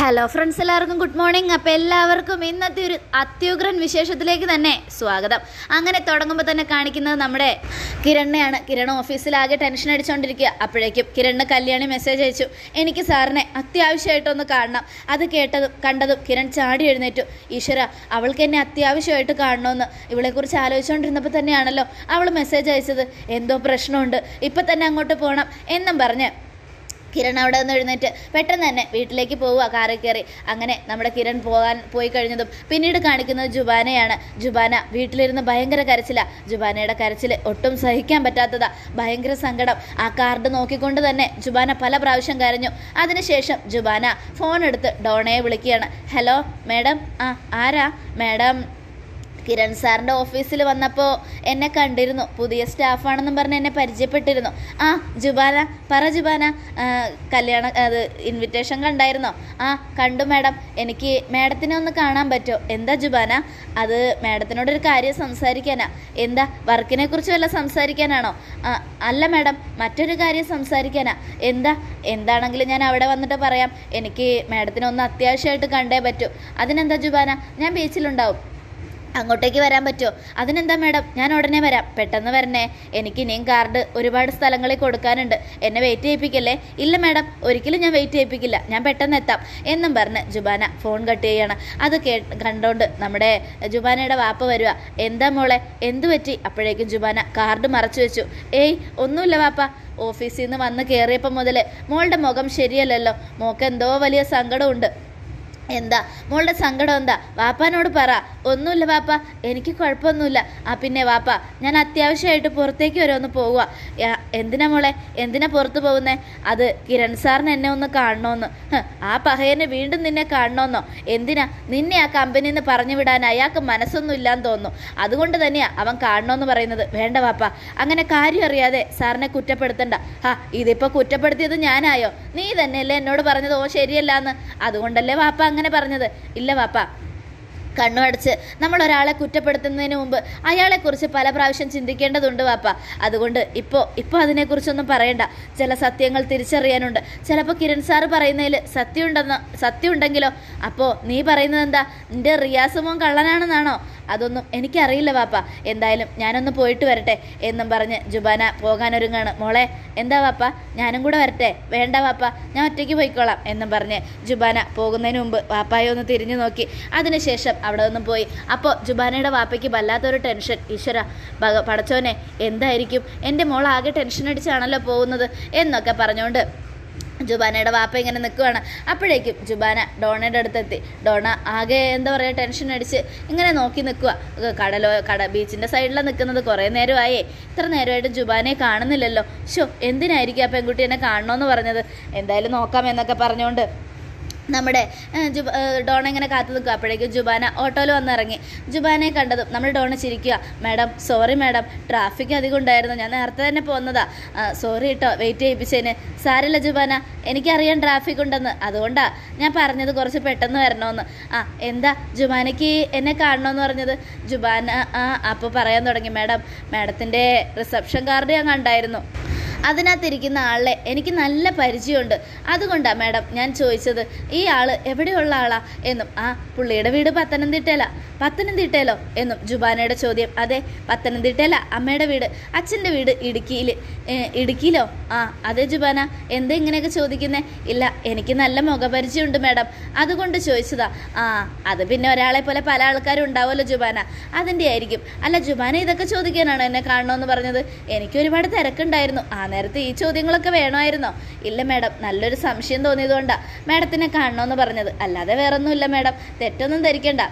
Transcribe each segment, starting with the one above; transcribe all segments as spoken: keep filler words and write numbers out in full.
Hello friends, എല്ലാവർക്കും good morning. അപ്പോൾ എല്ലാവർക്കും ഇന്നത്തെ ഒരു അത്യുഗ്രൻ വിശേഷത്തിലേക്ക് തന്നെ സ്വാഗതം. അങ്ങനെ തുടങ്ങുമ്പോൾ തന്നെ കാണിക്കുന്നത് നമ്മുടെ കിരണിനെയാണ്. കിരൺ ഓഫീസിലാകെ ടെൻഷൻ അടിച്ചുകൊണ്ടിരിക്കുക. അപ്പോഴേക്കും കിരണിന് കല്യാണി മെസ്സേജ് അയച്ചു, എനിക്ക് സാറിനെ അത്യാവശ്യമായിട്ടൊന്ന് കാണണം. അത് കേട്ടതും കണ്ടതും കിരൺ ചാടി എഴുന്നേറ്റു. ഈശ്വര, അവൾക്ക് എന്നെ അത്യാവശ്യമായിട്ട് കാണണമെന്ന് ഇവളെക്കുറിച്ച് ആലോചിച്ചുകൊണ്ടിരുന്നപ്പോൾ തന്നെയാണല്ലോ അവൾ മെസ്സേജ് അയച്ചത്. എന്തോ പ്രശ്നമുണ്ട്, ഇപ്പം തന്നെ അങ്ങോട്ട് പോകണം എന്നും പറഞ്ഞ് കിരൺ അവിടെ നിന്ന് എഴുന്നേറ്റ് പെട്ടെന്ന് തന്നെ വീട്ടിലേക്ക് പോവുക കാറിൽ കയറി. അങ്ങനെ നമ്മുടെ കിരൺ പോകാൻ പോയി കഴിഞ്ഞതും പിന്നീട് കാണിക്കുന്നത് ജുബാനയാണ്. ജുബാന വീട്ടിലിരുന്ന് ഭയങ്കര കരച്ചില. ജുബാനയുടെ കരച്ചിൽ ഒട്ടും സഹിക്കാൻ പറ്റാത്തതാ, ഭയങ്കര സങ്കടം. ആ കാർഡ് നോക്കിക്കൊണ്ട് തന്നെ ജുബാന പല പ്രാവശ്യം കരഞ്ഞു. അതിനുശേഷം ജുബാന ഫോൺ എടുത്ത് ഡോണയെ വിളിക്കുകയാണ്. Hello madam. ആ ആരാ മാഡം? കിരൺ സാറിൻ്റെ ഓഫീസിൽ വന്നപ്പോൾ എന്നെ കണ്ടിരുന്നു, പുതിയ സ്റ്റാഫാണെന്നും പറഞ്ഞ് എന്നെ പരിചയപ്പെട്ടിരുന്നു. ആ ജുബാന, പറ ജുബാന, കല്യാണം അത് ഇൻവിറ്റേഷൻ കണ്ടായിരുന്നോ? ആ കണ്ടു മാഡം. എനിക്ക് മാഡത്തിനെ ഒന്ന് കാണാൻ പറ്റുമോ? എന്താ ജുബാന? അത് മാഡത്തിനോടൊരു കാര്യം സംസാരിക്കാനാ. എന്താ, വർക്കിനെ കുറിച്ച് വല്ല സംസാരിക്കാനാണോ? അല്ല മാഡം, മറ്റൊരു കാര്യം സംസാരിക്കാനാ. എന്താ? എന്താണെങ്കിലും ഞാൻ അവിടെ വന്നിട്ട് പറയാം. എനിക്ക് മാഡത്തിനെ ഒന്ന് അത്യാവശ്യമായിട്ട് കണ്ടേ പറ്റൂ. അതിനെന്താ ജുബാന, ഞാൻ ബീച്ചിലുണ്ടാവും, അങ്ങോട്ടേക്ക് വരാൻ പറ്റുമോ? അതിനെന്താ മാഡം, ഞാൻ ഉടനെ വരാം. പെട്ടെന്ന് വരണേ, എനിക്ക് ഇനിയും കാർഡ് ഒരുപാട് സ്ഥലങ്ങളിൽ കൊടുക്കാനുണ്ട്. എന്നെ വെയിറ്റ് ചെയ്യിപ്പിക്കല്ലേ? ഇല്ല മാഡം, ഒരിക്കലും ഞാൻ വെയിറ്റ് ചെയ്യിപ്പിക്കില്ല, ഞാൻ പെട്ടെന്ന് എത്താം എന്നും പറഞ്ഞ് ജുബാന ഫോൺ കട്ട് ചെയ്യണം. അത് കേ കണ്ടോണ്ട് നമ്മുടെ ജുബാനയുടെ വാപ്പ വരിക. എന്താ മോളെ, എന്തു പറ്റി? അപ്പോഴേക്കും ജുബാന കാർഡ് മറച്ചു വെച്ചു. ഏയ് ഒന്നുമില്ല വാപ്പ, ഓഫീസിൽ നിന്ന് വന്ന് കയറിയപ്പോൾ മുതൽ മോളുടെ മുഖം ശരിയല്ലല്ലോ, മോൾക്ക് എന്തോ വലിയ സങ്കടമുണ്ട്. എന്താ മോളുടെ സങ്കടം? എന്താ? വാപ്പാനോട് പറ. ഒന്നുമില്ല വാപ്പ, എനിക്ക് കുഴപ്പമൊന്നുമില്ല. ആ പിന്നെ വാപ്പ, ഞാൻ അത്യാവശ്യമായിട്ട് പുറത്തേക്ക് വരെ ഒന്ന് പോവുക. എന്തിനാ മോളെ, എന്തിനാ പുറത്ത് പോകുന്നേ? അത് കിരൺ സാറിന് എന്നെ ഒന്ന് കാണണമെന്ന്. ആ പഹയനെ വീണ്ടും നിന്നെ കാണണമെന്നോ? എന്തിനാ? നിന്നെ ആ കമ്പനിയിൽ നിന്ന് പറഞ്ഞു വിടാൻ അയാൾക്ക് മനസ്സൊന്നും ഇല്ലാന്ന് തോന്നുന്നു, അതുകൊണ്ട് തന്നെയാ അവൻ കാണണമെന്ന് പറയുന്നത്. വേണ്ട വാപ്പ, അങ്ങനെ കാര്യം അറിയാതെ സാറിനെ കുറ്റപ്പെടുത്തണ്ട. ആ ഇതിപ്പോൾ കുറ്റപ്പെടുത്തിയത് ഞാനായോ? നീ തന്നെയല്ലേ എന്നോട് പറഞ്ഞത് ഓ ശരിയല്ലാന്ന്, അതുകൊണ്ടല്ലേ വാപ്പ അങ്ങനെ പറഞ്ഞത്. ഇല്ല വാപ്പ, കണ്ണുമടച്ച് നമ്മൾ ഒരാളെ കുറ്റപ്പെടുത്തുന്നതിന് മുമ്പ് അയാളെക്കുറിച്ച് പല പ്രാവശ്യം ചിന്തിക്കേണ്ടതുണ്ട് വാപ്പ. അതുകൊണ്ട് ഇപ്പോൾ ഇപ്പോൾ അതിനെക്കുറിച്ചൊന്നും പറയണ്ട. ചില സത്യങ്ങൾ തിരിച്ചറിയാനുണ്ട്. ചിലപ്പോൾ കിരൺ സാറ് പറയുന്നതിൽ സത്യമുണ്ടെന്നോ സത്യമുണ്ടെങ്കിലോ? അപ്പോൾ നീ പറയുന്നത് എന്താ, നിൻ്റെ റിയാസ് മോൻ കള്ളനാണെന്നാണോ? അതൊന്നും എനിക്കറിയില്ല വാപ്പ, എന്തായാലും ഞാനൊന്ന് പോയിട്ട് വരട്ടെ എന്നും പറഞ്ഞ് ജുബാന പോകാനൊരുങ്ങാണ്. മോളെ എന്താ വാപ്പ, ഞാനും കൂടെ വരട്ടെ? വേണ്ട വാപ്പ, ഞാൻ ഒറ്റയ്ക്ക് പോയിക്കോളാം എന്നും പറഞ്ഞ് ജുബാന പോകുന്നതിന് മുമ്പ് വാപ്പായെ ഒന്ന് തിരിഞ്ഞു നോക്കി. അതിനുശേഷം അവിടെ നിന്നും പോയി. അപ്പോൾ ജുബാനയുടെ വാപ്പയ്ക്ക് വല്ലാത്തൊരു ടെൻഷൻ. ഈശ്വര പടച്ചോനെ, എന്തായിരിക്കും, എൻ്റെ മോൾ ആകെ ടെൻഷൻ അടിച്ചാണല്ലോ പോകുന്നത് എന്നൊക്കെ പറഞ്ഞുകൊണ്ട് ജുബാനയുടെ വാപ്പ ഇങ്ങനെ നിൽക്കുവാണ്. അപ്പോഴേക്കും ജുബാന ഡോണയുടെ അടുത്തെത്തി. ഡോണ ആകെ എന്താ പറയുക, ടെൻഷൻ അടിച്ച് ഇങ്ങനെ നോക്കി നിൽക്കുക. കടലോ കട ബീച്ചിൻ്റെ സൈഡിലാണ് നിൽക്കുന്നത്. കുറേ നേരമായേ, ഇത്ര നേരമായിട്ട് ജുബാനയെ കാണുന്നില്ലല്ലോ. ഷോ, എന്തിനായിരിക്കും ആ പെൺകുട്ടി എന്നെ കാണണമെന്ന് പറഞ്ഞത്? എന്തായാലും നോക്കാം എന്നൊക്കെ പറഞ്ഞുകൊണ്ട് നമ്മുടെ ജുബ ഡോണ ഇങ്ങനെ കാത്തു നിൽക്കുക. അപ്പോഴേക്കും ജുബാന ഓട്ടോയിൽ വന്നിറങ്ങി. ജുബാനയെ കണ്ടതും നമ്മൾ ഡോണ ചിരിക്കുക. മാഡം സോറി മാഡം, ട്രാഫിക് അധികം ഉണ്ടായിരുന്നു, ഞാൻ നേരത്തെ തന്നെ പോകുന്നതാ. സോറി കേട്ടോ വെയിറ്റ് ചെയ്യിപ്പിച്ചതിന്. സാരമില്ല ജുബാന, എനിക്കറിയാം ട്രാഫിക് ഉണ്ടെന്ന്, അതുകൊണ്ടാണ് ഞാൻ പറഞ്ഞത് കുറച്ച് പെട്ടെന്ന് വരണമെന്ന്. ആ എന്താ ജുബാനയ്ക്ക് എന്നെ കാണണമെന്ന് പറഞ്ഞത്? ജുബാന ആ അപ്പോൾ പറയാൻ തുടങ്ങി. മാഡം, മാഡത്തിൻ്റെ റിസപ്ഷൻ കാർഡ് ഞാൻ കണ്ടായിരുന്നു, അതിനകത്തിരിക്കുന്ന ആളെ എനിക്ക് നല്ല പരിചയമുണ്ട്, അതുകൊണ്ടാണ് മാഡം ഞാൻ ചോദിച്ചത് ഈ ആൾ എവിടെയുള്ള ആളാ എന്നും. ആ പുള്ളിയുടെ വീട് പത്തനംതിട്ടയില. പത്തനംതിട്ടയിലോ എന്നും ജുബാനയുടെ ചോദ്യം. അതെ, പത്തനംതിട്ടയില അമ്മയുടെ വീട്, അച്ഛൻ്റെ വീട് ഇടുക്കിയിൽ. ഇടുക്കിയിലോ? ആ അതെ ജുബാന. എന്താ ഇങ്ങനെയൊക്കെ ചോദിക്കുന്നേ? ഇല്ല, എനിക്ക് നല്ല മുഖപരിചയമുണ്ട് മാഡം, അതുകൊണ്ട് ചോദിച്ചതാ. ആ അത് പിന്നെ ഒരാളെ പോലെ പല ആൾക്കാരും ഉണ്ടാവുമല്ലോ ജുബാന, അതിൻ്റെ ആയിരിക്കും. അല്ല ജുബാന, ഇതൊക്കെ ചോദിക്കാനാണോ എന്നെ കാണണമെന്ന് പറഞ്ഞത്? എനിക്ക് ഒരുപാട് തിരക്കുണ്ടായിരുന്നു, ആ നേരത്തെ ഈ ചോദ്യങ്ങളൊക്കെ വേണമായിരുന്നോ? ഇല്ല മാഡം, നല്ലൊരു സംശയം തോന്നിയതുകൊണ്ടാണ് മാഡത്തിനെ കാണണമെന്ന് പറഞ്ഞത്, അല്ലാതെ വേറൊന്നുമില്ല മാഡം, തെറ്റൊന്നും ധരിക്കണ്ട.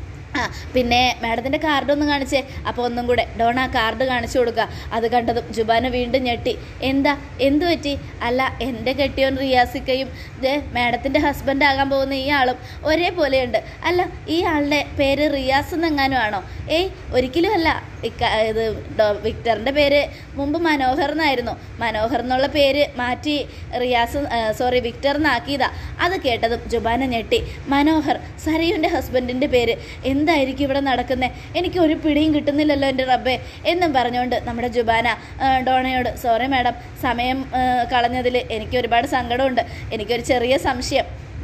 ആ പിന്നെ മാഡത്തിൻ്റെ കാർഡ് ഒന്ന് കാണിച്ചേ. അപ്പോൾ ഒന്നും കൂടെ ഡോണ ആ കാർഡ് കാണിച്ചു കൊടുക്കുക. അത് കണ്ടതും ജുബാന വീണ്ടും ഞെട്ടി. എന്താ, എന്തു പറ്റി? അല്ല, എൻ്റെ കെട്ടിയോൻ റിയാസിക്കയും ദേ മാഡത്തിൻ്റെ ഹസ്ബൻഡ് ആകാൻ പോകുന്ന ഈ ആളും ഒരേപോലെയുണ്ട്. അല്ല, ഈ ആളുടെ പേര് റിയാസ് എന്നെങ്ങാനും ആണോ? ഏയ് ഒരിക്കലും അല്ല, ഇക്ക ഇത് വിക്ടറിൻ്റെ പേര് മുമ്പ് മനോഹർ എന്നായിരുന്നു. മനോഹർ എന്നുള്ള പേര് മാറ്റി റിയാസ് സോറി വിക്ടർ എന്നാക്കിയതാ. അത് കേട്ടതും ജുബാന ഞെട്ടി. മനോഹർ, സരയുൻ്റെ ഹസ്ബൻഡിൻ്റെ പേര്. എന്തായിരിക്കും ഇവിടെ നടക്കുന്നത്? എനിക്ക് ഒരു പിടിയും കിട്ടുന്നില്ലല്ലോ എൻ്റെ റബ്ബേ എന്നും പറഞ്ഞുകൊണ്ട് നമ്മുടെ ജുബാന ഡോണയോട് സോറി മാഡം, സമയം കളഞ്ഞതിൽ എനിക്ക് ഒരുപാട് സങ്കടമുണ്ട്, എനിക്കൊരു ചെറിയ സംശയം.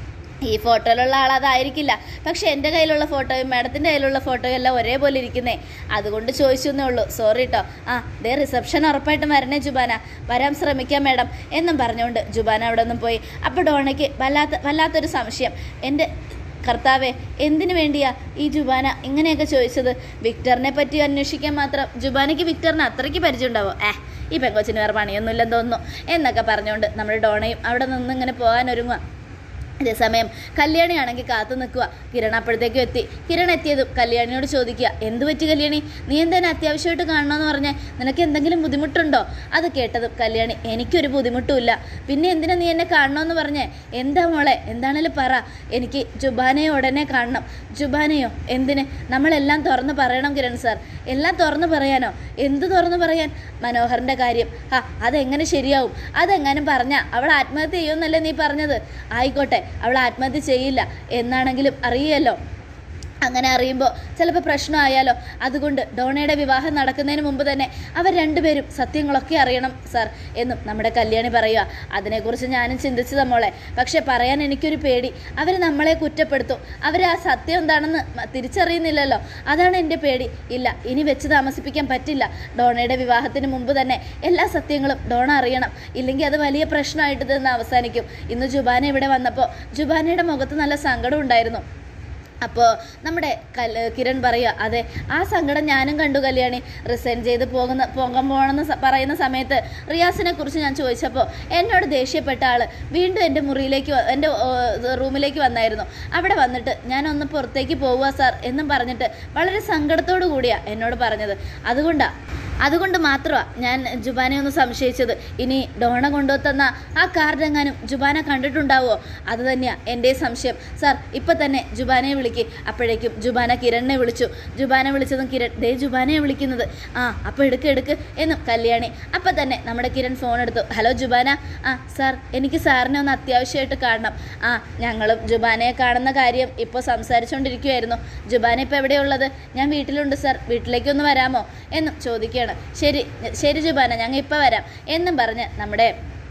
ഈ ഫോട്ടോയിലുള്ള ആൾ അതായിരിക്കില്ല, പക്ഷെ എൻ്റെ കയ്യിലുള്ള ഫോട്ടോയും മാഡത്തിൻ്റെ കയ്യിലുള്ള ഫോട്ടോയും എല്ലാം ഒരേപോലെ ഇരിക്കുന്നേ, അതുകൊണ്ട് ചോദിച്ചു എന്നേ ഉള്ളൂ. സോറി കേട്ടോ. ആ ദേ റിസപ്ഷൻ ഉറപ്പായിട്ടും വരണേ ജുബാന, വരാൻ ശ്രമിക്കാം മാഡം എന്നും പറഞ്ഞുകൊണ്ട് ജുബാന അവിടെ നിന്നും പോയി. അപ്പോൾ ഡോണയ്ക്ക് വല്ലാത്ത വല്ലാത്തൊരു സംശയം, എൻ്റെ കർത്താവേ എന്തിനു വേണ്ടിയാ ഈ ജുബാന ഇങ്ങനെയൊക്കെ ചോദിച്ചത്? വിക്ടറിനെ പറ്റി അന്വേഷിക്കാൻ മാത്രം ജുബാനയ്ക്ക് വിക്ടറിന് അത്രയ്ക്ക് പരിചയം ഉണ്ടാവോ? ഏഹ് ഈ പെങ്കൊച്ചിന് വേറെ പണിയൊന്നുമില്ലെന്ന് തോന്നുന്നു എന്നൊക്കെ പറഞ്ഞുകൊണ്ട് നമ്മുടെ ഡോണയും അവിടെ നിന്ന് ഇങ്ങനെ പോകാൻ ഒരുങ്ങുക. അതേസമയം കല്യാണിയാണെങ്കിൽ കാത്തു നിൽക്കുക. കിരൺ അപ്പോഴത്തേക്കും എത്തി. കിരൺ എത്തിയതും കല്യാണിയോട് ചോദിക്കുക, എന്ത് പറ്റി കല്യാണി, നീ എന്തിനാ അത്യാവശ്യമായിട്ട് കാണണമെന്ന് പറഞ്ഞേ, നിനക്ക് എന്തെങ്കിലും ബുദ്ധിമുട്ടുണ്ടോ? അത് കേട്ടതും കല്യാണി, എനിക്കൊരു ബുദ്ധിമുട്ടുമില്ല, പിന്നെ എന്തിനാ നീ എന്നെ കാണണമെന്ന് പറഞ്ഞേ? എന്താ മോളെ, എന്താണേലും പറ, എനിക്ക് ജുബാനയെ ഉടനെ കാണണം. ജുബാനയോ? എന്തിന്? നമ്മളെല്ലാം തുറന്ന് പറയണം കിരൺ സാർ. എല്ലാം തുറന്ന് പറയാനോ? എന്ത് തുറന്ന് പറയാൻ? മനോഹറിൻ്റെ കാര്യം. ആ അതെങ്ങനെ ശരിയാവും? അതെങ്ങാനും പറഞ്ഞാൽ അവൾ ആത്മഹത്യ ചെയ്യുമെന്നല്ലേ നീ പറഞ്ഞത്? ആയിക്കോട്ടെ, അവൾ ആത്മഹത്യ ചെയ്യില്ല എന്നാണെങ്കിലും അറിയാലോ. അങ്ങനെ അറിയുമ്പോൾ ചിലപ്പോൾ പ്രശ്നമായാലോ. അതുകൊണ്ട് ഡോണയുടെ വിവാഹം നടക്കുന്നതിന് മുമ്പ് തന്നെ അവർ രണ്ടുപേരും സത്യങ്ങളൊക്കെ അറിയണം സാർ എന്നും നമ്മുടെ കല്യാണി പറയുക. അതിനെക്കുറിച്ച് ഞാനും ചിന്തിച്ചത് മോളെ, പക്ഷെ പറയാൻ എനിക്കൊരു പേടി. അവർ നമ്മളെ കുറ്റപ്പെടുത്തും, അവർ ആ സത്യം എന്താണെന്ന് തിരിച്ചറിയുന്നില്ലല്ലോ, അതാണ് എൻ്റെ പേടി. ഇല്ല, ഇനി വെച്ച് താമസിപ്പിക്കാൻ പറ്റില്ല. ഡോണയുടെ വിവാഹത്തിന് മുമ്പ് തന്നെ എല്ലാ സത്യങ്ങളും ഡോണ അറിയണം, ഇല്ലെങ്കിൽ അത് വലിയ പ്രശ്നമായിട്ട് തന്നെ അവസാനിക്കും. ഇന്ന് ജുബാന ഇവിടെ വന്നപ്പോൾ ജുബാനയുടെ മുഖത്ത് നല്ല സങ്കടം ഉണ്ടായിരുന്നു. അപ്പോൾ നമ്മുടെ കല് കിരൺ പറയുക, അതെ ആ സങ്കടം ഞാനും കണ്ടു കല്യാണി. റിസൈൻ ചെയ്ത് പോകുന്ന പോകാൻ പോകണമെന്ന് പറയുന്ന സമയത്ത് റിയാസിനെ കുറിച്ച് ഞാൻ ചോദിച്ചപ്പോൾ എന്നോട് ദേഷ്യപ്പെട്ട ആൾ വീണ്ടും എൻ്റെ മുറിയിലേക്ക് എൻ്റെ റൂമിലേക്ക് വന്നായിരുന്നു. അവിടെ വന്നിട്ട് ഞാനൊന്ന് പുറത്തേക്ക് പോവുക സാർ എന്നും പറഞ്ഞിട്ട് വളരെ സങ്കടത്തോടു കൂടിയാണ് എന്നോട് പറഞ്ഞത്. അതുകൊണ്ടാണ് അതുകൊണ്ട് മാത്രമാണ് ഞാൻ ജുബാനെ ഒന്ന് സംശയിച്ചത്. ഇനി ഡോണ കൊണ്ടുവന്ന ആ കാർഡ് എങ്ങാനും ജുബാന കണ്ടിട്ടുണ്ടാവുമോ? അത് തന്നെയാണ് എൻ്റെ സംശയം സാർ. ഇപ്പം തന്നെ ജുബാനയെ വിളിക്ക്. അപ്പോഴേക്കും ജുബാന കിരണിനെ വിളിച്ചു. ജുബാന വിളിച്ചതും കിരൺ, ദേ ജുബാനയെ വിളിക്കുന്നത്. ആ അപ്പോൾ എടുക്ക് എടുക്ക് എന്നും കല്യാണി. അപ്പം തന്നെ നമ്മുടെ കിരൺ ഫോൺ എടുത്തു. ഹലോ ജുബാന. ആ സാർ, എനിക്ക് സാറിനെ ഒന്ന് അത്യാവശ്യമായിട്ട് കാണണം. ആ ഞങ്ങളും ജുബാനയെ കാണുന്ന കാര്യം ഇപ്പോൾ സംസാരിച്ചുകൊണ്ടിരിക്കുമായിരുന്നു. ജുബാന ഇപ്പോൾ എവിടെയുള്ളത്? ഞാൻ വീട്ടിലുണ്ട് സാർ, വീട്ടിലേക്കൊന്ന് വരാമോ എന്നും ചോദിക്കുക. ശരി ശരി ജുബാന, ഞങ്ങൾ ഇപ്പം വരാം എന്നും പറഞ്ഞ് നമ്മുടെ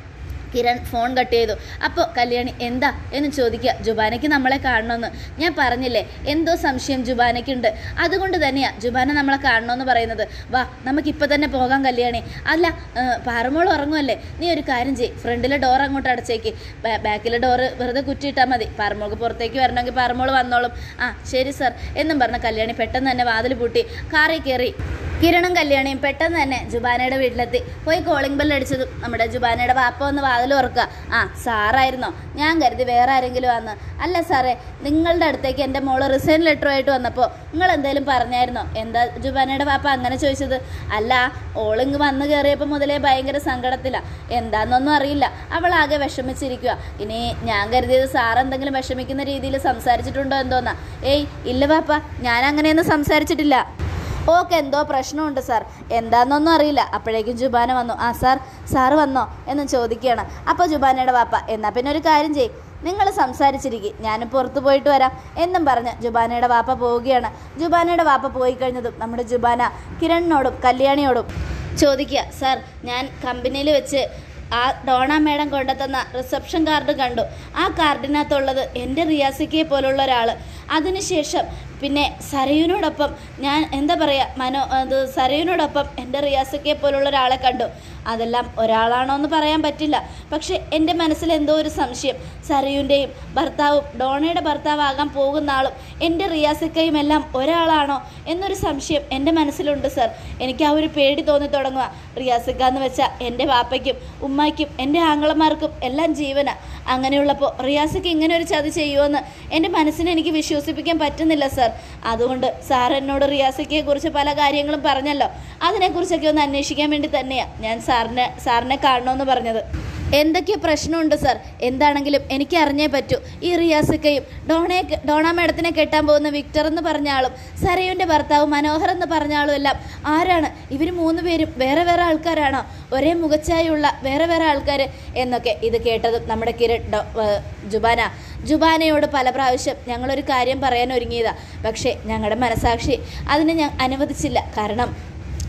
കിരൺ ഫോൺ കട്ട് ചെയ്തു. അപ്പോൾ കല്യാണി എന്താ എന്ന് ചോദിക്കുക. ജുബാനയ്ക്ക് നമ്മളെ കാണണമെന്ന് ഞാൻ പറഞ്ഞില്ലേ, എന്തോ സംശയം ജുബാനയ്ക്കുണ്ട്, അതുകൊണ്ട് തന്നെയാണ് ജുബാന നമ്മളെ കാണണമെന്ന് പറയുന്നത്. വാ നമുക്കിപ്പോൾ തന്നെ പോകാം കല്യാണി. അല്ല പാറമോൾ ഉറങ്ങുമല്ലേ, നീ ഒരു കാര്യം ചെയ്യ്, ഫ്രണ്ടിലെ ഡോർ അങ്ങോട്ട് അടച്ചേക്ക്, ബാക്കിലെ ഡോറ് വെറുതെ കുറ്റിയിട്ടാൽ മതി. പാറമോൾക്ക് പുറത്തേക്ക് വരണമെങ്കിൽ പാറമോൾ വന്നോളും. ആ ശരി സാർ എന്നും പറഞ്ഞ കല്യാണി പെട്ടെന്ന് തന്നെ വാതിൽ പൂട്ടി കാറിൽ കയറി. കിരണും കല്യാണിയും പെട്ടെന്ന് തന്നെ ജുബാനയുടെ വീട്ടിലെത്തി. പോയി കോളിംഗ് ബെൽ അടിച്ചതും നമ്മുടെ ജുബാനയുടെ വാപ്പ ഒന്ന് വാതിൽ തുറക്കുക. ആ സാറായിരുന്നോ? ഞാൻ കരുതി വേറെ ആരെങ്കിലും വന്ന്. അല്ല സാറേ, നിങ്ങളുടെ അടുത്തേക്ക് എൻ്റെ മോള് റിസൈൻ ലെറ്ററുമായിട്ട് വന്നപ്പോൾ നിങ്ങൾ എന്തെങ്കിലും പറഞ്ഞായിരുന്നോ? എന്താ ജുബാനയുടെ വാപ്പ അങ്ങനെ ചോദിച്ചത്? അല്ല, ഓളിങ് വന്ന് കയറിയപ്പോൾ മുതലേ ഭയങ്കര സങ്കടത്തിലാണ്, എന്താണെന്നൊന്നും അറിയില്ല, അവളാകെ വിഷമിച്ചിരിക്കുക. ഇനി ഞാൻ കരുതിയത് സാർ എന്തെങ്കിലും വിഷമിക്കുന്ന രീതിയിൽ സംസാരിച്ചിട്ടുണ്ടോ എന്തോന്നാ. ഏയ് ഇല്ല വാപ്പ, ഞാൻ അങ്ങനെയൊന്നും സംസാരിച്ചിട്ടില്ല. ഓക്കെ, എന്തോ പ്രശ്നമുണ്ട് സാർ, എന്താണെന്നൊന്നും അറിയില്ല. അപ്പോഴേക്കും ജുബാന വന്നു. ആ സാർ, സാറ് വന്നോ എന്ന് ചോദിക്കുകയാണ്. അപ്പോൾ ജുബാനയുടെ വാപ്പ, എന്നാൽ പിന്നെ ഒരു കാര്യം ചെയ്യ്, നിങ്ങൾ സംസാരിച്ചിരിക്കും, ഞാൻ പുറത്ത് പോയിട്ട് വരാം എന്നും പറഞ്ഞ് ജുബാനയുടെ വാപ്പ പോവുകയാണ്. ജുബാനയുടെ വാപ്പ പോയി കഴിഞ്ഞതും നമ്മുടെ ജുബാന കിരണിനോടും കല്യാണിയോടും ചോദിക്കുക, സാർ ഞാൻ കമ്പനിയിൽ വെച്ച് ആ ഡോണ മേഡം കൊണ്ടുതന്ന റിസപ്ഷൻ കാർഡ് കണ്ടു. ആ കാർഡിനകത്തുള്ളത് എൻ്റെ റിയാസിക്കയെ പോലുള്ള ഒരാൾ. അതിനുശേഷം പിന്നെ സരയുവിനോടൊപ്പം ഞാൻ എന്താ പറയുക മനോ അത് സരയുവിനോടൊപ്പം എൻ്റെ റിയാസിക്കയെ പോലുള്ള ഒരാളെ കണ്ടു. അതെല്ലാം ഒരാളാണോ എന്ന് പറയാൻ പറ്റില്ല, പക്ഷേ എൻ്റെ മനസ്സിൽ എന്തോ ഒരു സംശയം, സരയുവിൻ്റെയും ഭർത്താവും ഡോണയുടെ ഭർത്താവാകാൻ പോകുന്ന ആളും എൻ്റെ റിയാസിക്കയും എല്ലാം ഒരാളാണോ എന്നൊരു സംശയം എൻ്റെ മനസ്സിലുണ്ട് സാർ. എനിക്ക് ആ ഒരു പേടി തോന്നി തുടങ്ങുക. റിയാസിക്ക എന്ന് വെച്ചാൽ എൻ്റെ വാപ്പയ്ക്കും ഉമ്മായ്ക്കും എൻ്റെ ആങ്ങളമാർക്കും എല്ലാം ജീവന. അങ്ങനെയുള്ളപ്പോൾ റിയാസിക്ക് ഇങ്ങനെ ഒരു ചതി ചെയ്യുമെന്ന് എൻ്റെ മനസ്സിനെ എനിക്ക് വിശ്വസിപ്പിക്കാൻ പറ്റുന്നില്ല സാർ. അതുകൊണ്ട് സാർ എന്നോട് റിയാസിക്കയെ കുറിച്ച് പല കാര്യങ്ങളും പറഞ്ഞല്ലോ, അതിനെക്കുറിച്ചൊക്കെ ഒന്ന് അന്വേഷിക്കാൻ വേണ്ടി തന്നെയാണ് ഞാൻ സാറിനെ സാറിനെ കാണണമെന്ന് പറഞ്ഞത്. എന്തൊക്കെയോ പ്രശ്നമുണ്ട് സാർ, എന്താണെങ്കിലും എനിക്ക് അറിഞ്ഞേ പറ്റൂ. ഈ റിയാസിക്കയും ഡോണയെ ഡോണ മേഡത്തിനെ കെട്ടാൻ പോകുന്ന വിക്ടർ എന്ന് പറഞ്ഞ ആളും സരയുവിൻ്റെ ഭർത്താവ് മനോഹർ എന്ന് പറഞ്ഞ ആളും എല്ലാം ആരാണ്? ഇവർ മൂന്ന് പേരും വേറെ വേറെ ആൾക്കാരാണോ? ഒരേ മുഖച്ചായുള്ള വേറെ വേറെ ആൾക്കാർ എന്നൊക്കെ. ഇത് കേട്ടതും നമ്മുടെ കിരൺ ജുബാന ജുബാനയോട് പല പ്രാവശ്യം ഞങ്ങളൊരു കാര്യം പറയാൻ ഒരുങ്ങിയതാണ്, പക്ഷേ ഞങ്ങളുടെ മനസാക്ഷി അതിന് ഞാൻ അനുവദിച്ചില്ല. കാരണം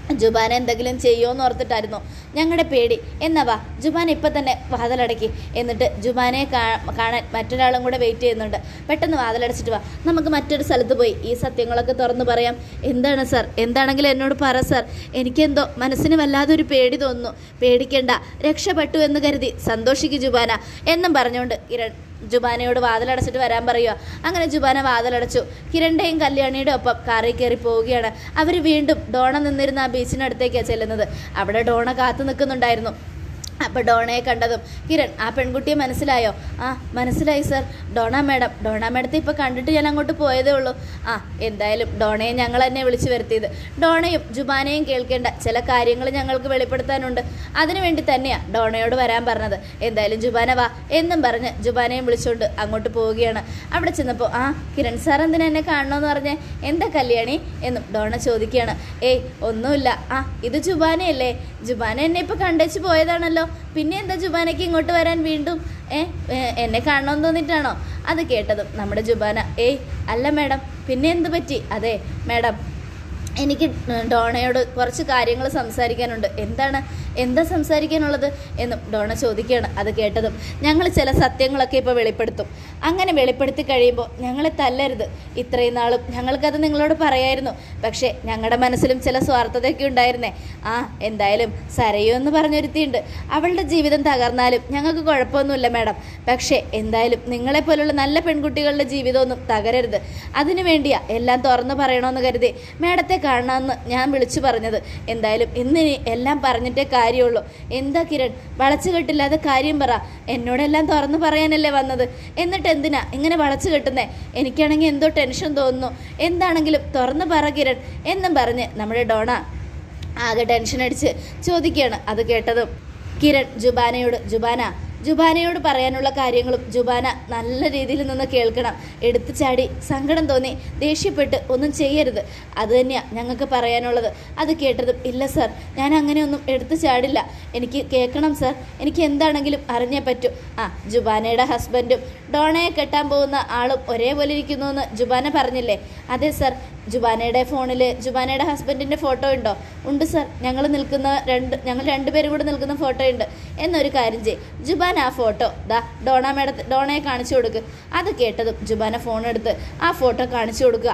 ജുബാന എന്തെങ്കിലും ചെയ്യുമോയെന്ന് ഓർത്തിട്ടായിരുന്നു ഞങ്ങളുടെ പേടി. എന്നാ വാ ജുബാന ഇപ്പം തന്നെ വാതിലടക്കി, എന്നിട്ട് ജുബാനയെ കാണാൻ മറ്റൊരാളും കൂടെ വെയിറ്റ് ചെയ്യുന്നുണ്ട്. പെട്ടെന്ന് വാതിലടച്ചിട്ട് വാ, നമുക്ക് മറ്റൊരു സ്ഥലത്ത് പോയി ഈ സത്യങ്ങളൊക്കെ തുറന്ന് പറയാം. എന്താണ് സാർ? എന്താണെങ്കിലും എന്നോട് പറ സാർ. എനിക്കെന്തോ മനസ്സിന് വല്ലാതൊരു പേടി തോന്നുന്നു. പേടിക്കേണ്ട, രക്ഷപ്പെട്ടു എന്ന് കരുതി സന്തോഷിക്ക് ജുബാന എന്നും പറഞ്ഞുകൊണ്ട് കിരൺ ജുബാനയോട് വാതിലടച്ചിട്ട് വരാൻ പറയുക. അങ്ങനെ ജുബാന വാതിലടച്ചു. കിരണിൻ്റെയും കല്യാണിയുടെ ഒപ്പം കാറിൽ കയറി പോവുകയാണ്. അവർ വീണ്ടും ഡോണ നിന്നിരുന്ന ആ ബീച്ചിനടുത്തേക്കാണ് ചെല്ലുന്നത്. അവിടെ ഡോണ കാത്തു നിൽക്കുന്നുണ്ടായിരുന്നു. അപ്പോൾ ഡോണയെ കണ്ടതും കിരൺ, ആ പെൺകുട്ടിയെ മനസ്സിലായോ? ആ മനസ്സിലായി സാർ. ഡോണ മാഡം. ഡോണ മാഡത്തെ ഇപ്പോൾ കണ്ടിട്ട് ഞാൻ അങ്ങോട്ട് പോയതേ ഉള്ളൂ. ആ എന്തായാലും ഡോണയെ ഞങ്ങൾ തന്നെ വിളിച്ചു വരുത്തിയത്. ഡോണയും ജുബാനയും കേൾക്കേണ്ട ചില കാര്യങ്ങൾ ഞങ്ങൾക്ക് വെളിപ്പെടുത്താനുണ്ട്. അതിനുവേണ്ടി തന്നെയാണ് ഡോണയോട് വരാൻ പറഞ്ഞത്. എന്തായാലും ജുബാന വാ എന്നും പറഞ്ഞ് ജുബാനയും വിളിച്ചുകൊണ്ട് അങ്ങോട്ട് പോവുകയാണ്. അവിടെ ചെന്നപ്പോൾ ആ കിരൺ സാർ എന്തിനാ എന്നെ കാണണമെന്ന് പറഞ്ഞേ? എന്താ കല്യാണി എന്നും ഡോണ ചോദിക്കുകയാണ്. ഏയ് ഒന്നുമില്ല. ആ ഇത് ജുബാനയല്ലേ? ജുബാന എന്നെ ഇപ്പോൾ കണ്ടേച്ച് പോയതാണല്ലോ. പിന്നെ എന്താ ജുബാനയ്ക്ക് ഇങ്ങോട്ട് വരാൻ വീണ്ടും? ഏ എന്നെ കാണണമെന്ന് തോന്നിയിട്ടാണോ? അത് കേട്ടതും നമ്മുടെ ജുബാന, ഏയ് അല്ല മാഡം. പിന്നെ എന്ത് പറ്റി? അതെ മാഡം, എനിക്ക് ഡോണയോട് കുറച്ച് കാര്യങ്ങൾ സംസാരിക്കാനുണ്ട്. എന്താണ് എന്താ സംസാരിക്കാനുള്ളത് എന്നും ഡോണ ചോദിക്കുകയാണ്. അത് കേട്ടതും, ഞങ്ങൾ ചില സത്യങ്ങളൊക്കെ ഇപ്പോൾ വെളിപ്പെടുത്തും. അങ്ങനെ വെളിപ്പെടുത്തി കഴിയുമ്പോൾ ഞങ്ങളെ തല്ലരുത്. ഇത്രയും നാളും ഞങ്ങൾക്കത് നിങ്ങളോട് പറയായിരുന്നു. പക്ഷേ ഞങ്ങളുടെ മനസ്സിലും ചില സ്വാർത്ഥതയൊക്കെ ഉണ്ടായിരുന്നേ. ആ എന്തായാലും സരയു എന്ന് പറഞ്ഞൊരുത്തിയുണ്ട്. അവളുടെ ജീവിതം തകർന്നാലും ഞങ്ങൾക്ക് കുഴപ്പമൊന്നുമില്ല മാഡം. പക്ഷേ എന്തായാലും നിങ്ങളെപ്പോലുള്ള നല്ല പെൺകുട്ടികളുടെ ജീവിതമൊന്നും തകരരുത്. അതിനു വേണ്ടിയാ എല്ലാം തുറന്നു പറയണമെന്ന് കരുതി മാഡത്തെ കാണാമെന്ന് ഞാൻ വിളിച്ചു പറഞ്ഞത്. എന്തായാലും ഇന്നിനി എല്ലാം പറഞ്ഞിട്ടേ കാര്യമുള്ളൂ. എന്താ കിരൺ, വളച്ചു കെട്ടില്ലാതെ കാര്യം പറ. എന്നോടെല്ലാം തുറന്നു പറയാനല്ലേ വന്നത്, എന്നിട്ട് എന്തിനാ ഇങ്ങനെ വളച്ചു കെട്ടുന്നേ? എനിക്കാണെങ്കിൽ എന്തോ ടെൻഷൻ തോന്നുന്നു. എന്താണെങ്കിലും തുറന്നു പറ കിരൺ എന്നും പറഞ്ഞ് നമ്മുടെ ഡോണ ആകെ ടെൻഷൻ അടിച്ച് ചോദിക്കുകയാണ്. അത് കേട്ടതും കിരൺ ജുബാനയോട്, ജുബാന ജുബാനയോട് പറയാനുള്ള കാര്യങ്ങളും ജുബാന നല്ല രീതിയിൽ നിന്ന് കേൾക്കണം. എടുത്തു ചാടി സങ്കടം തോന്നി ദേഷ്യപ്പെട്ട് ഒന്നും ചെയ്യരുത്. അത് തന്നെയാണ് ഞങ്ങൾക്ക് പറയാനുള്ളത്. അത് കേട്ടതും, ഇല്ല സാർ, ഞാൻ അങ്ങനെയൊന്നും എടുത്തു ചാടില്ല. എനിക്ക് കേൾക്കണം സാർ. എനിക്ക് എന്താണെങ്കിലും അറിഞ്ഞേ പറ്റൂ. ആ ജുബാനയുടെ ഹസ്ബൻഡും ഡോണയെ കെട്ടാൻ പോകുന്ന ആളും ഒരേപോലെ ഇരിക്കുന്നു എന്ന് ജുബാന പറഞ്ഞില്ലേ? അതെ സാർ. ജുബാനയുടെ ഫോണിൽ ജുബാനയുടെ ഹസ്ബൻഡിൻ്റെ ഫോട്ടോ ഉണ്ടോ? ഉണ്ട് സാർ. ഞങ്ങൾ നിൽക്കുന്ന രണ്ട് ഞങ്ങൾ രണ്ടുപേരും കൂടെ നിൽക്കുന്ന ഫോട്ടോ ഉണ്ട്. എന്നൊരു കാര്യം ചെയ്യും, ജുബാന ആ ഫോട്ടോ ദാ ഡോണ മേഡത്തെ ഡോണയെ കാണിച്ചു കൊടുക്കുക. അത് കേട്ടതും ജുബാന ഫോൺ എടുത്ത് ആ ഫോട്ടോ കാണിച്ചു കൊടുക്കുക.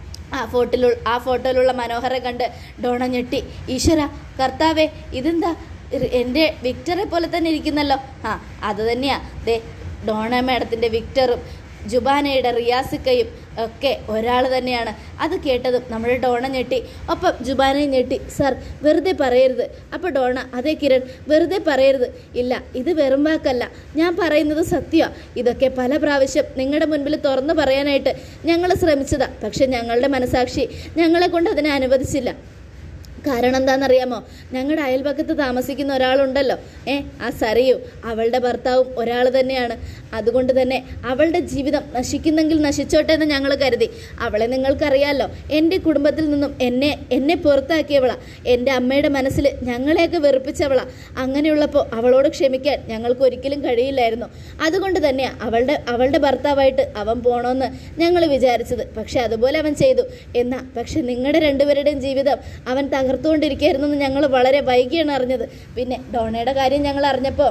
ആ ഫോട്ടോയിലുള്ള ആ ഫോട്ടോയിലുള്ള മനോഹരെ കണ്ട് ഡോണ ഞെട്ടി. ഈശ്വര കർത്താവേ, ഇതെന്താ എൻ്റെ വിക്ടറെ പോലെ തന്നെ ഇരിക്കുന്നല്ലോ. ആ അത് തന്നെയാ, ദേ ഡോണ മേഡത്തിൻ്റെ വിക്ടറും ജുബാനയുടെ റിയാസിക്കയും ഒക്കെ ഒരാൾ തന്നെയാണ്. അത് കേട്ടതും നമ്മുടെ ഡോണ ഞെട്ടി, ഒപ്പം ജുബാനയും ഞെട്ടി. സാർ വെറുതെ പറയരുത്. അപ്പോൾ ഡോണ, അതേ കിരൺ, വെറുതെ പറയരുത്. ഇല്ല, ഇത് വെറും വാക്കല്ല, ഞാൻ പറയുന്നത് സത്യമാണ്. ഇതൊക്കെ പല പ്രാവശ്യം നിങ്ങളുടെ മുൻപിൽ തുറന്നു പറയാനായിട്ട് ഞങ്ങൾ ശ്രമിച്ചതാ. പക്ഷെ ഞങ്ങളുടെ മനസാക്ഷി ഞങ്ങളെ കൊണ്ട് അതിനെ അനുവദിച്ചില്ല. കാരണം എന്താണെന്നറിയാമോ? ഞങ്ങളുടെ അയൽപക്കത്ത് താമസിക്കുന്ന ഒരാളുണ്ടല്ലോ, ഏ ആ സരയു, അവളുടെ ഭർത്താവും ഒരാൾ തന്നെയാണ്. അതുകൊണ്ട് തന്നെ അവളുടെ ജീവിതം നശിക്കുന്നെങ്കിൽ നശിച്ചോട്ടെ എന്ന് ഞങ്ങൾ കരുതി. അവളെ നിങ്ങൾക്കറിയാമല്ലോ, എൻ്റെ കുടുംബത്തിൽ നിന്നും എന്നെ എന്നെ പുറത്താക്കിയവളാ. എൻ്റെ അമ്മയുടെ മനസ്സിൽ ഞങ്ങളെയൊക്കെ വെറുപ്പിച്ചവളാ. അങ്ങനെയുള്ളപ്പോൾ അവളോട് ക്ഷമിക്കാൻ ഞങ്ങൾക്ക് ഒരിക്കലും കഴിയില്ലായിരുന്നു. അതുകൊണ്ട് തന്നെയാണ് അവളുടെ അവളുടെ ഭർത്താവായിട്ട് അവൻ പോകണമെന്ന് ഞങ്ങൾ വിചാരിച്ചത്. പക്ഷെ അതുപോലെ അവൻ ചെയ്തു. എന്നാ പക്ഷെ നിങ്ങളുടെ രണ്ടുപേരുടെയും ജീവിതം അവൻ തകർത്തുകൊണ്ടിരിക്കുകയായിരുന്നെന്ന് ഞങ്ങൾ വളരെ വൈകിയാണ് അറിഞ്ഞത്. പിന്നെ ഡോണയുടെ കാര്യം ഞങ്ങൾ അറിഞ്ഞപ്പോൾ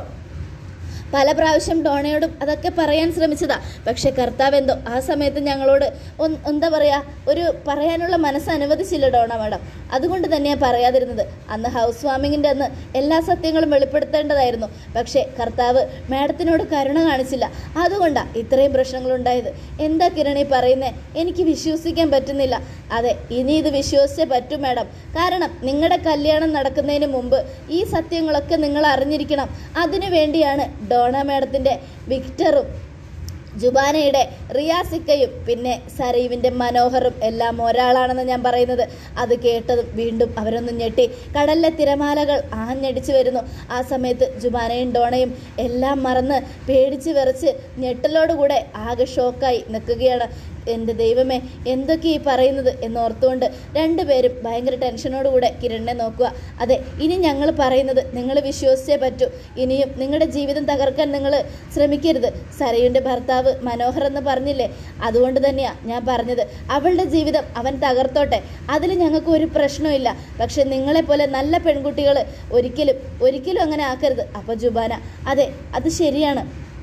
പല പ്രാവശ്യം ഡോണയോടും അതൊക്കെ പറയാൻ ശ്രമിച്ചതാ. പക്ഷെ കർത്താവ് എന്തോ ആ സമയത്ത് ഞങ്ങളോട് എന്താ പറയുക, ഒരു പറയാനുള്ള മനസ്സ് അനുവദിച്ചില്ല ഡോണ മാഡം. അതുകൊണ്ട് തന്നെയാണ് പറയാതിരുന്നത്. അന്ന് ഹൗസ് വാമിങ്ങിൻ്റെ അന്ന് എല്ലാ സത്യങ്ങളും വെളിപ്പെടുത്തേണ്ടതായിരുന്നു. പക്ഷേ കർത്താവ് മാഡത്തിനോട് കരുണ കാണിച്ചില്ല. അതുകൊണ്ടാണ് ഇത്രയും പ്രശ്നങ്ങളുണ്ടായത്. എന്താ കിരണി പറയുന്നേ? എനിക്ക് വിശ്വസിക്കാൻ പറ്റുന്നില്ല. അതെ, ഇനി ഇത് വിശ്വസിച്ചേ പറ്റൂ മാഡം. കാരണം നിങ്ങളുടെ കല്യാണം നടക്കുന്നതിന് മുമ്പ് ഈ സത്യങ്ങളൊക്കെ നിങ്ങൾ അറിഞ്ഞിരിക്കണം. അതിനു വേണ്ടിയാണ് ഡോണ മാഡത്തിൻ്റെ വിക്ടറും ജുബാനയുടെ റിയാസിക്കയും പിന്നെ സരീവിൻ്റെ മനോഹറും എല്ലാം ഒരാളാണെന്ന് ഞാൻ പറയുന്നത്. അത് കേട്ടതും വീണ്ടും അവരൊന്നും ഞെട്ടി. കടലിലെ തിരമാലകൾ ആഞ്ഞടിച്ചു വരുന്നു. ആ സമയത്ത് ജുബാനയും ഡോണയും എല്ലാം മറന്ന് പേടിച്ച് വിറച്ച് ഞെട്ടലോടുകൂടെ ആകെ ഷോക്കായി നിൽക്കുകയാണ്. എൻ്റെ ദൈവമേ എന്തൊക്കെ ഈ പറയുന്നത് എന്നോർത്തുകൊണ്ട് രണ്ടുപേരും ഭയങ്കര ടെൻഷനോടുകൂടെ കിരണിനെ നോക്കുക. അതെ, ഇനി ഞങ്ങൾ പറയുന്നത് നിങ്ങൾ വിശ്വസിച്ചേ പറ്റൂ. ഇനിയും നിങ്ങളുടെ ജീവിതം തകർക്കാൻ നിങ്ങൾ ശ്രമിക്കരുത്. സരയുൻ്റെ ഭർത്താവ് മനോഹർ എന്ന് പറഞ്ഞില്ലേ, അതുകൊണ്ട് തന്നെയാണ് ഞാൻ പറഞ്ഞത്. അവളുടെ ജീവിതം അവൻ തകർത്തോട്ടെ, അതിൽ ഞങ്ങൾക്ക് ഒരു പ്രശ്നമില്ല. പക്ഷെ നിങ്ങളെപ്പോലെ നല്ല പെൺകുട്ടികൾ ഒരിക്കലും ഒരിക്കലും അങ്ങനെ ആക്കരുത്. അപ്പോൾ ജുബാന, അതെ അത് ശരിയാണ്,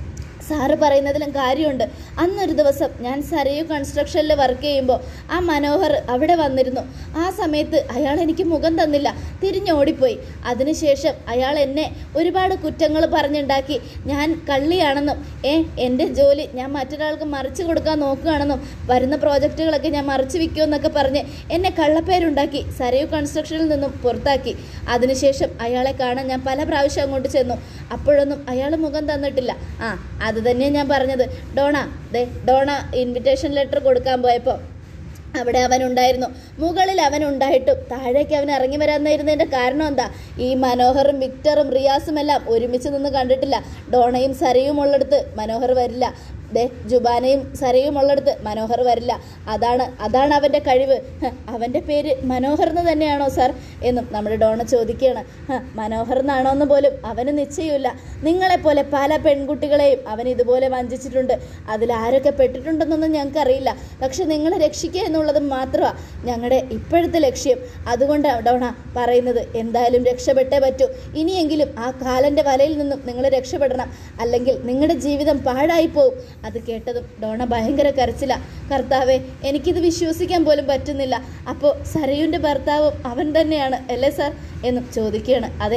സാറ് പറയുന്നതിലും കാര്യമുണ്ട്. അന്നൊരു ദിവസം ഞാൻ സരയു കൺസ്ട്രക്ഷനിൽ വർക്ക് ചെയ്യുമ്പോൾ ആ മനോഹർ അവിടെ വന്നിരുന്നു. ആ സമയത്ത് അയാൾ എനിക്ക് മുഖം തന്നില്ല, തിരിഞ്ഞോടിപ്പോയി. അതിനുശേഷം അയാൾ എന്നെ ഒരുപാട് കുറ്റങ്ങൾ പറഞ്ഞുണ്ടാക്കി. ഞാൻ കള്ളിയാണെന്നും ഏ എൻ്റെ ജോലി ഞാൻ മറ്റൊരാൾക്ക് മറിച്ച് കൊടുക്കാൻ നോക്കുകയാണെന്നും വരുന്ന പ്രോജക്റ്റുകളൊക്കെ ഞാൻ മറിച്ച് വിൽക്കുമെന്നൊക്കെ പറഞ്ഞ് എന്നെ കള്ളപ്പേരുണ്ടാക്കി സരയു കൺസ്ട്രക്ഷനിൽ നിന്നും പുറത്താക്കി. അതിനുശേഷം അയാളെ കാണാൻ ഞാൻ പല പ്രാവശ്യം അങ്ങോട്ട് ചെന്നു. അപ്പോഴൊന്നും അയാൾ മുഖം തന്നിട്ടില്ല. ആ അത് തന്നെയാണ് ഞാൻ പറഞ്ഞത്. ഡോണ ദേ ഡോണ ഇൻവിറ്റേഷൻ ലെറ്റർ കൊടുക്കാൻ പോയപ്പോൾ അവിടെ അവനുണ്ടായിരുന്നു. മുകളിൽ അവനുണ്ടായിട്ടും താഴേക്ക് അവൻ ഇറങ്ങി വരാമെന്നായിരുന്നതിൻ്റെ കാരണം എന്താ? ഈ മനോഹറും വിക്ടറും റിയാസും എല്ലാം ഒരുമിച്ച് നിന്ന് കണ്ടിട്ടില്ല. ഡോണയും സരയും ഉള്ളിടത്ത് മനോഹർ വരില്ല. ദേ ജുബാനയും സരയും ഉള്ളിടത്ത് മനോഹർ വരില്ല. അതാണ് അതാണ് അവൻ്റെ കഴിവ്. അവൻ്റെ പേര് മനോഹർ എന്ന് തന്നെയാണോ സാർ എന്നും നമ്മുടെ ഡോണ ചോദിക്കുകയാണ്. മനോഹർ എന്നാണോ എന്ന് പോലും അവന് നിശ്ചയമില്ല. നിങ്ങളെപ്പോലെ പല പെൺകുട്ടികളെയും അവൻ ഇതുപോലെ വഞ്ചിച്ചിട്ടുണ്ട്. അതിലാരൊക്കെ പെട്ടിട്ടുണ്ടെന്നൊന്നും ഞങ്ങൾക്കറിയില്ല. പക്ഷെ നിങ്ങളെ രക്ഷിക്കുക എന്നുള്ളത് മാത്രമാണ് ഞങ്ങളുടെ ഇപ്പോഴത്തെ ലക്ഷ്യം. അതുകൊണ്ട് ഡോണ പറയുന്നത് എന്തായാലും രക്ഷപ്പെട്ടേ പറ്റൂ. ഇനിയെങ്കിലും ആ കാലൻ്റെ വലയിൽ നിന്നും നിങ്ങൾ രക്ഷപ്പെടണം, അല്ലെങ്കിൽ നിങ്ങളുടെ ജീവിതം പാഴായി പോവും. അത് കേട്ടതും ഡോണ ഭയങ്കര കരച്ചില. കർത്താവേ, എനിക്കിത് വിശ്വസിക്കാൻ പോലും പറ്റുന്നില്ല. അപ്പോൾ സരയുൻ്റെ ഭർത്താവും അവൻ തന്നെയാണ് അല്ലേ സാർ എന്നും ചോദിക്കുകയാണ്. അതെ,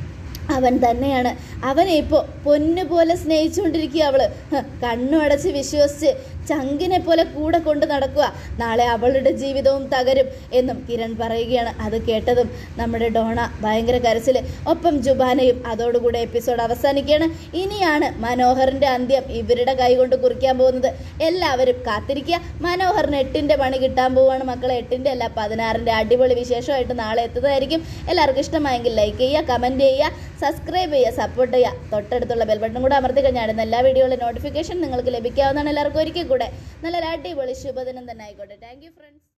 അവൻ തന്നെയാണ്. അവനെ ഇപ്പോൾ പൊന്നുപോലെ സ്നേഹിച്ചുകൊണ്ടിരിക്കുക അവള്. കണ്ണു അടച്ച് വിശ്വസിച്ച് ചങ്കിനെ പോലെ കൂടെ കൊണ്ട് നടക്കുക. നാളെ അവളുടെ ജീവിതവും തകരും എന്നും കിരൺ പറയുകയാണ്. അത് കേട്ടതും നമ്മുടെ ഡോണ ഭയങ്കര കരച്ചിൽ. ഒപ്പം ജുബാനയും. അതോടുകൂടെ എപ്പിസോഡ് അവസാനിക്കുകയാണ്. ഇനിയാണ് മനോഹറിൻ്റെ അന്ത്യം ഇവരുടെ കൈ കൊണ്ട് കുറിക്കാൻ പോകുന്നത്. എല്ലാവരും കാത്തിരിക്കുക. മനോഹറിന് എട്ടിൻ്റെ പണി കിട്ടാൻ പോവുകയാണ് മക്കളെ. എട്ടിൻ്റെ അല്ല പതിനാറിൻ്റെ അടിപൊളി വിശേഷമായിട്ട് നാളെ എത്തുന്നതായിരിക്കും. എല്ലാവർക്കും ഇഷ്ടമായെങ്കിൽ ലൈക്ക് ചെയ്യുക, കമൻറ്റ് ചെയ്യുക, സബ്സ്ക്രൈബ് ചെയ്യുക, സപ്പോർട്ട് ചെയ്യുക. തൊട്ടടുത്തുള്ള ബെൽ ബട്ടൺ കൂടെ അമർത്തി കഴിഞ്ഞാൽ എല്ലാ വീഡിയോകളുടെ നോട്ടിഫിക്കേഷൻ നിങ്ങൾക്ക് ലഭിക്കാവുന്നതാണ്. എല്ലാവർക്കും ഒരിക്കൽ കൂടെ നല്ലൊരു അടിപൊളി ശുഭദിനം തന്നെ ആയിക്കോട്ടെ. Thank you friends.